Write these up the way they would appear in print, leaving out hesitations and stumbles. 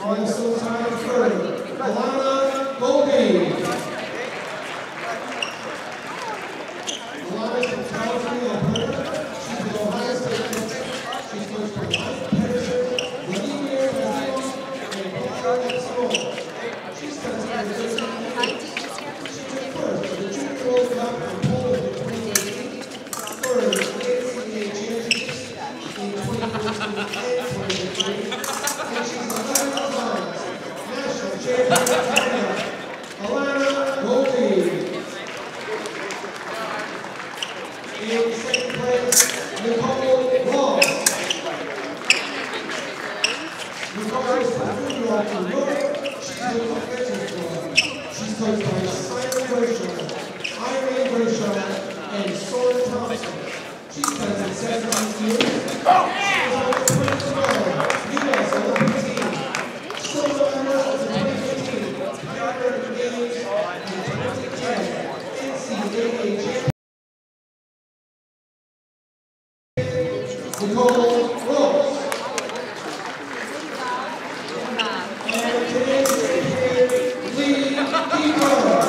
Also tied third, Moody. Alana's from Calgary, Alberta. She's an Ohio State coach. She's coached for Mike Pedersen, Vladimir Vladimir, and Paul Exmo. She's tested for 13 years. She took first at the Junior World Cup in Poland in 2018, third at the NCAA Championships in 2014 and 2018, and she's 11 times national champion of Canada. Alana Moody. In second place, Nicole Ross. Nicole is from New York, New York. She's a defensive player. She's coached by Simon Grayson, Irene Grayson, and Soren Thompson. She's been 17 years. She was on the 2012 U.S. Olympic team. Silver medal in 2015 Paralympic Games and 2010 NCAA Championships. Nicole Rose. And today's champion, Lee Epee.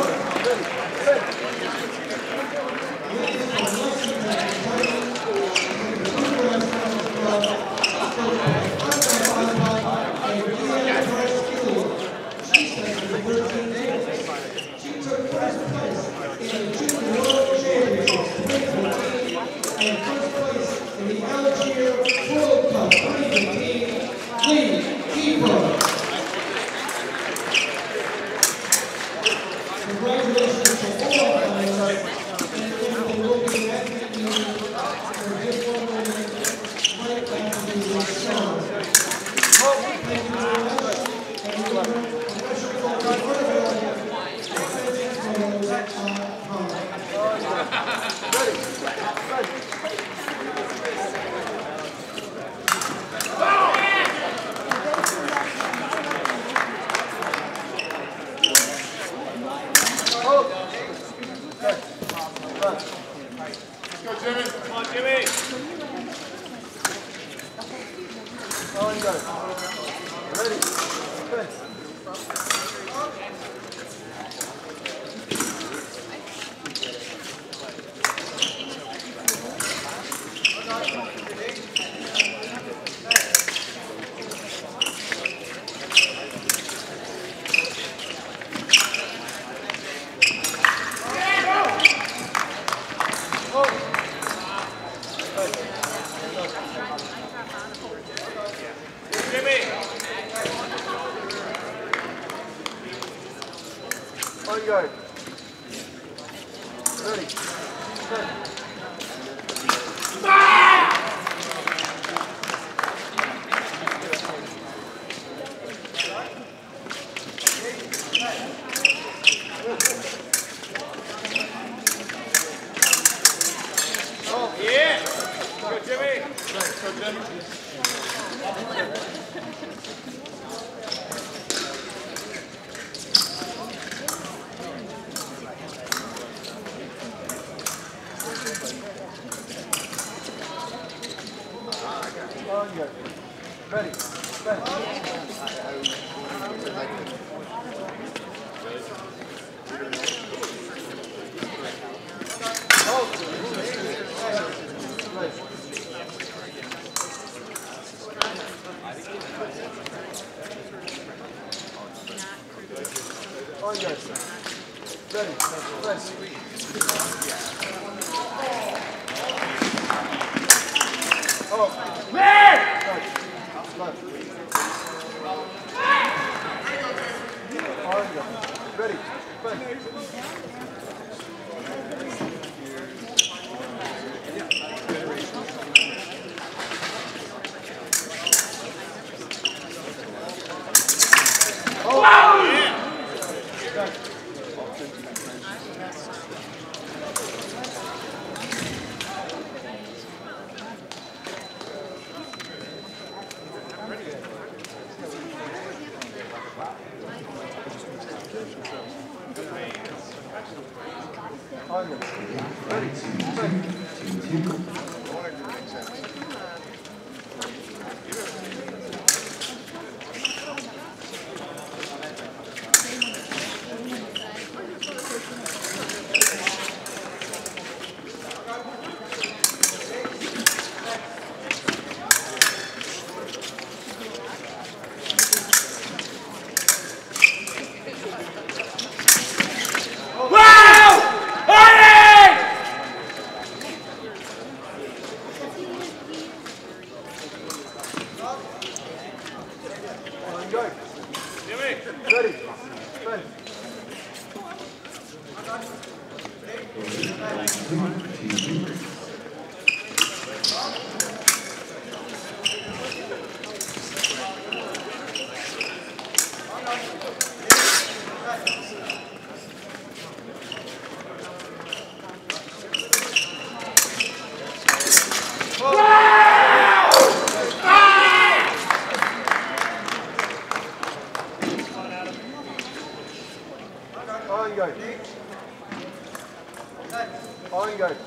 She took first place in the Junior World Championships 2014 and first place in the Algier World Cup 2015, Lee Epee. Congratulations to all players, and they will be thanking you for this moment right after the show. Thank you very much, and we are special for Go, Jimmy. Come on, Jimmy. Oh, and go. Ready. Good. On guard. Ready. Good. Oh, yeah. Go, Jimmy. Go, Jimmy. On guard. Ready. On guard. Ready. Oh, man! Ready. Oh, wow! Yeah. On, go. Jimmy. Ready. Spin. On, go. On, go.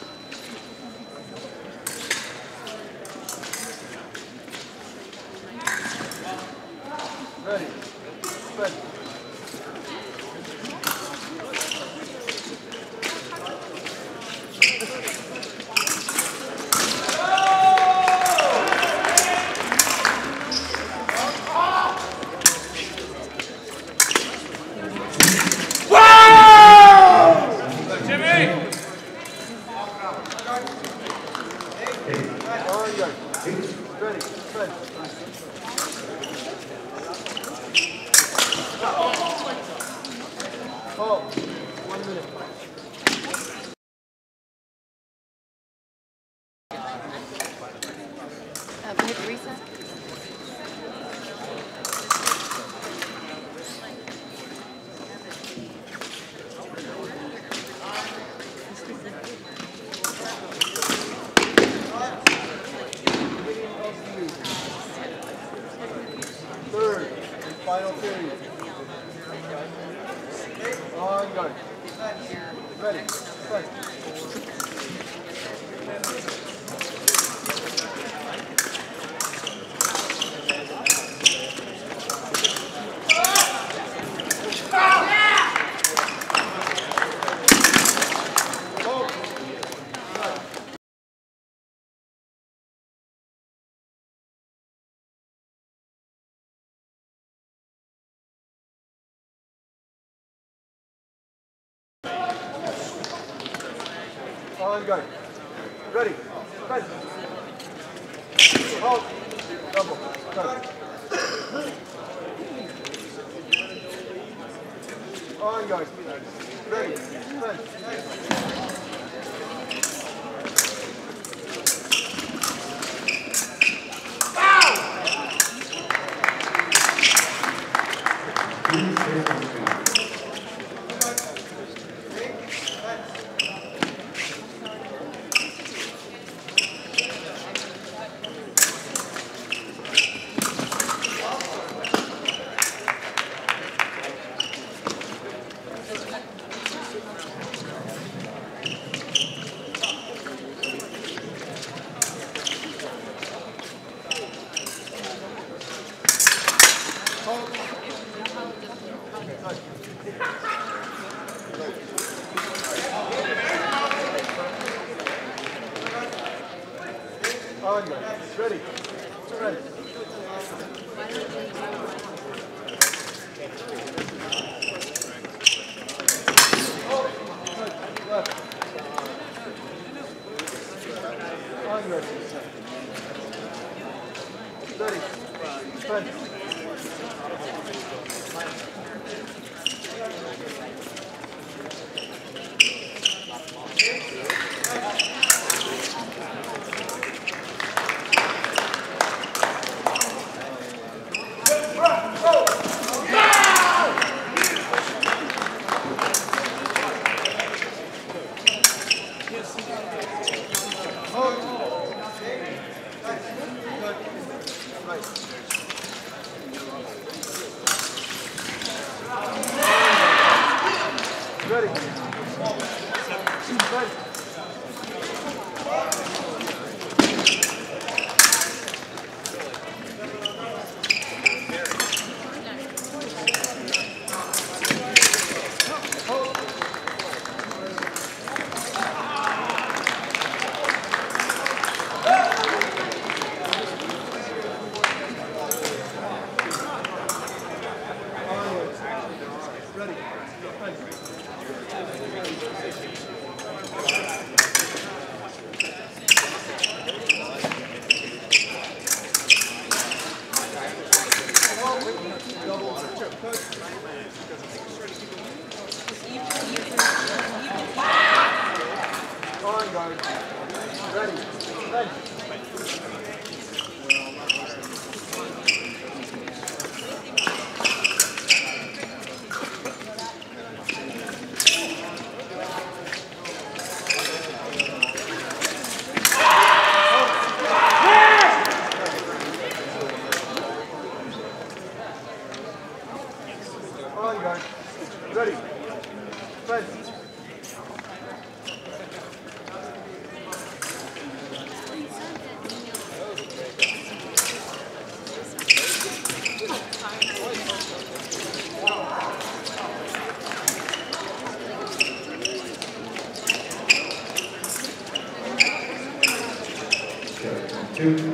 Ready. Spin. On, go. Ready. Spin. Hold. 1 minute. We hit reset. Third and final period. On, go. Ready. Spin. On, go. Ready. Spin. Hold. Double. Go. On, go. Ready. Spin. On, go. Ready. Ready. Left. On, ready. Ready. Spin. Ready. Ready. On guard. Ready. Ready. On guard. Ready. Ready. Two.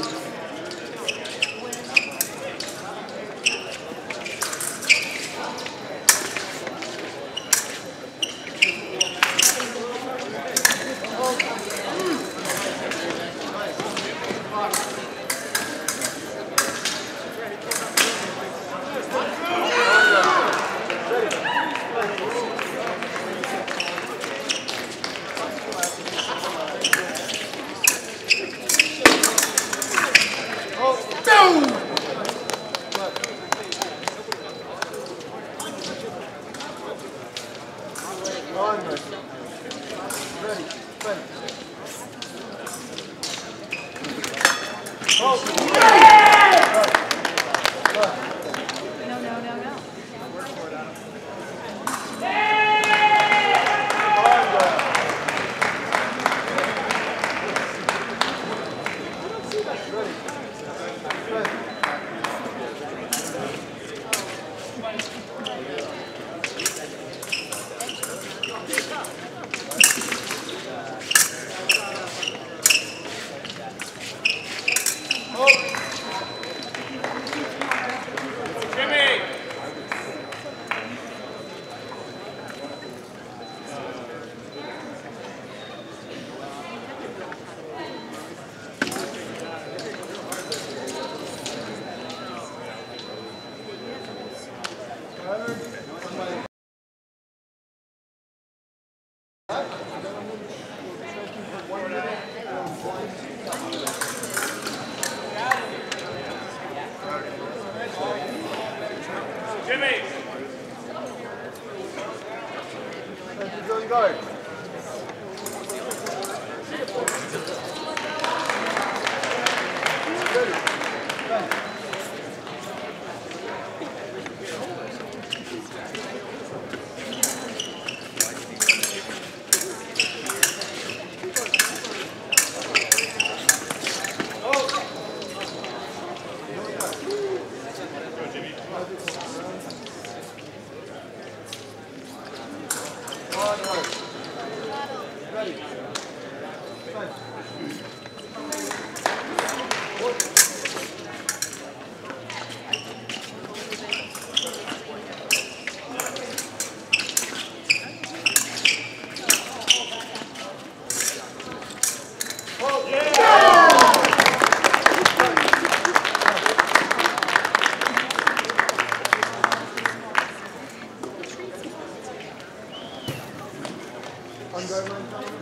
On guard. Ready. Ready. Jimmy! On guard. Ready. Ready. On guard. Ready. Ready. On guard line.